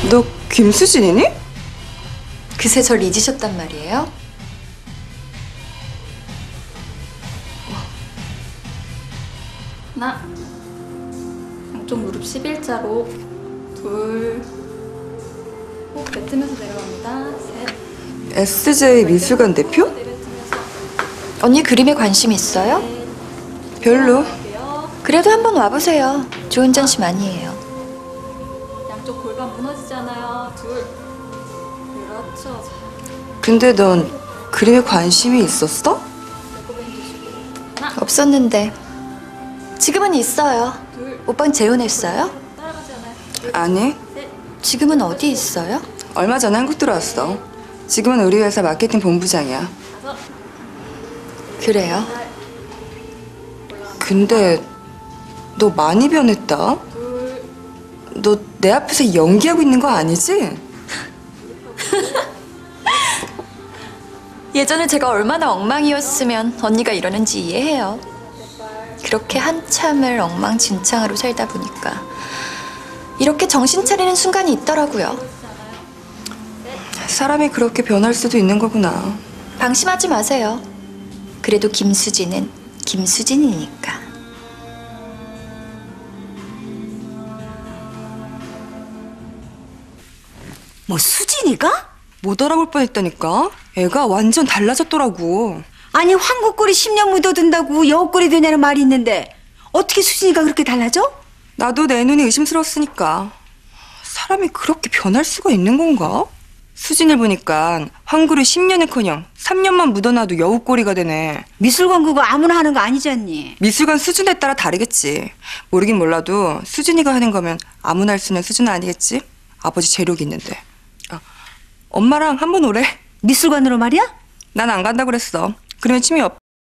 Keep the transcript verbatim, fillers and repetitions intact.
너 김수진이니? 그새 절 잊으셨단 말이에요? 하나, 양쪽 무릎 십일자로, 둘, 호흡 뱉으면서 내려갑니다. 셋, 에스제이 미술관 대표? 내뱉으면서 언니 그림에 관심 있어요? 별로. 내려갈게요. 그래도 한번 와보세요. 좋은 전시 많이 해요. 양쪽 골반 무너지지 않아요. 둘, 그렇죠. 근데 넌 그림에 관심이 있었어? 배꼽 해주시고, 하나, 없었는데 지금은 있어요. 둘, 오빠는 재혼했어요? 따라가지 않아요. 둘, 아니, 셋, 지금은 어디 있어요? 얼마 전에 한국 들어왔어. 지금은 우리 회사 마케팅 본부장이야. 다섯, 그래요? 근데 너 많이 변했다. 둘, 너 내 앞에서 연기하고 있는 거 아니지? 예전에 제가 얼마나 엉망이었으면 언니가 이러는지 이해해요. 그렇게 한참을 엉망진창으로 살다 보니까 이렇게 정신 차리는 순간이 있더라고요. 사람이 그렇게 변할 수도 있는 거구나. 방심하지 마세요. 그래도 김수진은 김수진이니까. 뭐 수진이가? 못 알아볼 뻔했다니까. 애가 완전 달라졌더라고. 아니 황국골이 십 년 묻어둔다고 여우꼴이 되냐는 말이 있는데 어떻게 수진이가 그렇게 달라져? 나도 내 눈이 의심스러웠으니까. 사람이 그렇게 변할 수가 있는 건가? 수진을 보니까 황굴이 십 년은커녕 삼 년만 묻어놔도 여우꼬리가 되네. 미술관 그거 아무나 하는 거 아니잖니. 미술관 수준에 따라 다르겠지. 모르긴 몰라도 수진이가 하는 거면 아무나 할 수 있는 수준은 아니겠지. 아버지 재력이 있는데. 아, 엄마랑 한번 오래. 미술관으로 말이야? 난 안 간다고 그랬어. 그러면 취미 없,